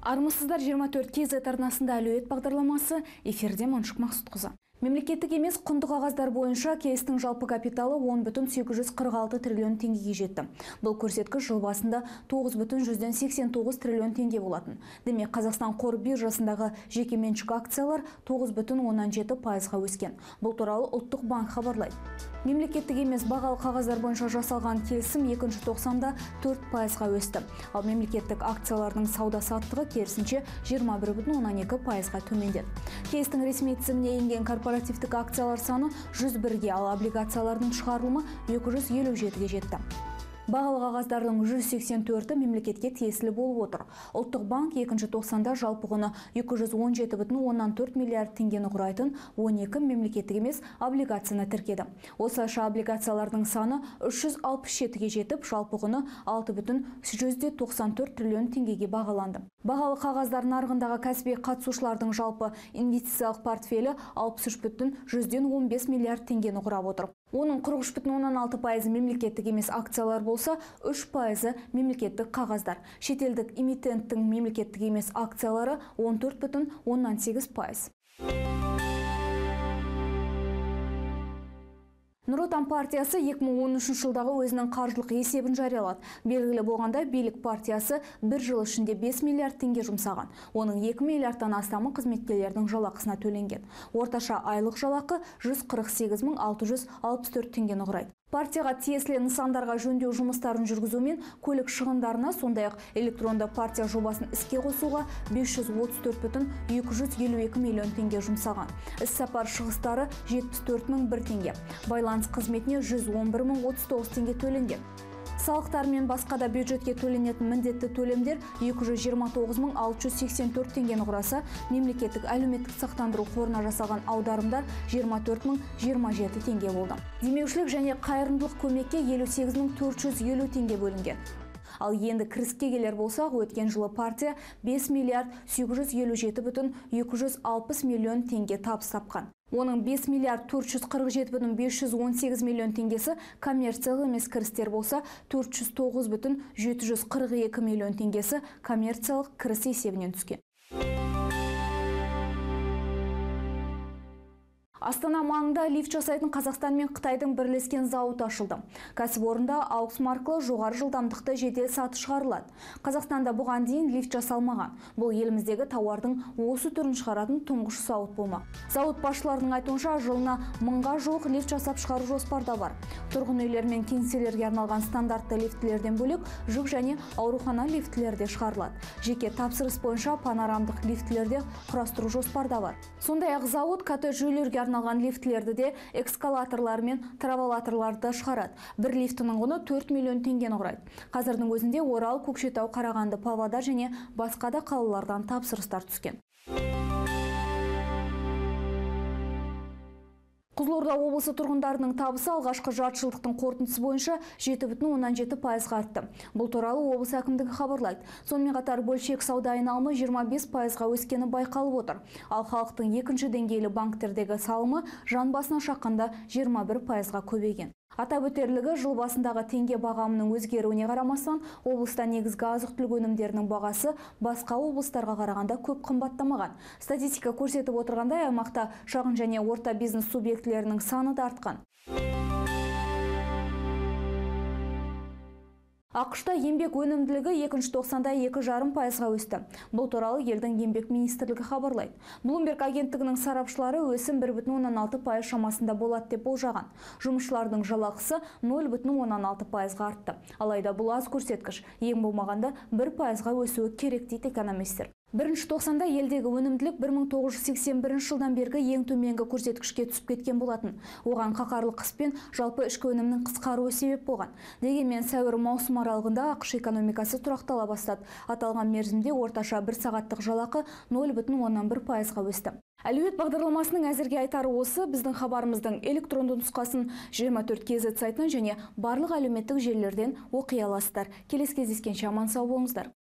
Армысыздар 24 KZ арнасында әлеует бағдарламасы, эфирде Маншық Мақсұтқызы. Мемлекеттік емес құнды қағаздар бойынша кейстің жалпы капиталы 10,846 триллион теңгеге жетті. Бұл көрсеткіш жыл басында 9,89 триллион теңге болатын. Демек, Қазақстан қор биржасындағы жекеменшік акциялар 9,17%-ға өскен. Бұл туралы Ұлттық банк хабарлайды. Мемлекеттік емес бағалы қағаздар бойынша жасалған келісім екінші тоқсанда 4%-ға өсті. Ал мемлекеттік акциялардың сауда-саттығы керісінше 21,12%-ға төмендеді. Кейстің ресми тізіміне енген корпоративтік акциялар саны 101-ге, ал облигациялардың шығарылымы 257-ге жетті. Бағалы қағаздардың 184-і мемлекетке тиесілі болып отыр. Ұлттық банк екінші тоқсанда жалпы құны 217,4 миллиард теңгені құрайтын 12 мемлекеттік емес облигацияны тіркеді. Осылайша облигациялардың саны 367-ге жетіп, жалпы құны 6,94 триллион теңгеге бағаланды. Бағалы қағаздар нарығындағы кәсіби қатысушылардың жалпы инвестициялық портфелі 63,15 миллиард теңгені құрап отыр. Оның 43,16% мемлекеттік емес акциялар болса, 3% мемлекеттік қағаздар. Шетелдік эмитенттің мемлекеттік емес акциялары 14,18%. Нұр Отан партиясы 2013 жылдағы өзінің қаржылық есебін жариялады. Белгілі болғанда билік партиясы бір жыл ішінде 5 миллиард теңге жұмсаған. Оның 2 миллиардтан астамы қызметкерлердің жалақысына төленген. Орташа айлық жалақы 148,664 теңгені құрайды. Партияға тиесілі нысандарға жөндеу жұмыстарын жүргізумен көлік шығындарына, сондай-ақ электронды партия жобасын іске қосуға 534,252 миллион теңге жұмсаған. Іс-сапар шығыстары 74,001 теңге. Байланыс қызметіне 111,039 теңге төленген. Салықтар мен басқа да бюджетке төленетін міндетті төлемдер 229,684 теңгені құраса, мемлекеттік әлеуметтік сақтандыру қорына жасалған аударымдар 24,027 теңге болды. Демеушілік және қайырымдылық көмекке 58,450 теңге бөлінген. Ал енді кіріске келер болсақ, өткен жылы партия 5 миллиард 757,260 миллион теңге табыс тапқан. Оның 5 миллиард 447,518 миллион теңгесі коммерциялық емес кірістер болса, 409,742 миллион теңгесі коммерциялық кіріс есебінен түскен. Астана маңында лифт жасайтын Қазақстан мен Қытайдың бірлескен зауыты ашылды. Кәсіпорында AUX маркалы жоғары жылдамдықты жедел саты шығарылады. Қазақстанда бұған дейін лифт жасалмаған. Бұл еліміздегі тауардың осы түрін шығаратын тұңғыш зауыт болмақ. Зауыт басшыларының айтуынша, жылына 1000-ға жуық лифт жасап шығару жоспарда бар. Тұрғын үйлер мен кеңселерге арналған стандартты лифтілерден бөлек жүк және аурухана лифтілерде шығарылады. Жеке тапсырыс бойынша панорамдық лифтілерде құрастыру жоспарда бар. Сондай-ақ зауыт коттедж үйлерге арналған лифтілерді де экскалаторлар мен траволаторларды шығарады. Бір лифтінің құны 4 миллион теңгені құрайды. Қазірдің өзінде Орал, Көкшетау, Қарағанды, Павлодар және басқа да қалалардан тапсырыстар түскен. Қызылорда облысы тұрғындарының табысы алғашқы жартыжылдықтың қорытындысы бойынша 7,17%-ға артты. Бұл туралы облыс әкімдігі хабарлайды. Сонымен қатар бөлшек сауда айналымы 25%-ға өскені байқалып отыр. Ал халықтың екінші деңгейлі банктердегі салымы жан басына шаққанда 21%-ға көбейген. Атап өтерлігі, жыл басындағы теңге бағамының өзгеруіне қарамастан, облыста негізгі азық-түлік өнімдерінің бағасы басқа облыстарға қарағанда көп қымбаттамаған. Статистика көрсетіп отырғандай, аймақта шағын және орта бизнес субъектілерінің саны да артқан. ақш-та еңбек өнімділігі екінші тоқсанда 2,5%-ға өсті. Бұл туралы елдің еңбек министрлігі хабарлайды. Bloomberg агенттігінің сарапшылары өсім 1,16% шамасында болады деп болжаған. Жұмысшылардың жалақысы 0,16%-ға артты. Алайда бұл аз көрсеткіш, ең болмағанда 1%-ға өсуі керек дейді экономистер. Бірінші тоқсанда елдегі өнімділік 1981 жылдан бергі ең төменгі көрсеткішке түсіп кеткен болатын. Оған қақарлы қыс пен жалпы ішкі өнімнің қысқаруы себеп болған. Дегенмен сәуір-маусым аралығында ақш экономикасы тұрақтала бастады. Аталған мерзімде орташа бір сағаттық жалақы 0,11%-ға өсті. Әлеует бағдарламасының әзірге айтары осы. Біздің хабарымыздың электронды нұсқасын 24 KZ сайтынан және барлық әлеуметтік желілерден оқи аласыздар. Келесі кездескенше аман сау болыңыздар.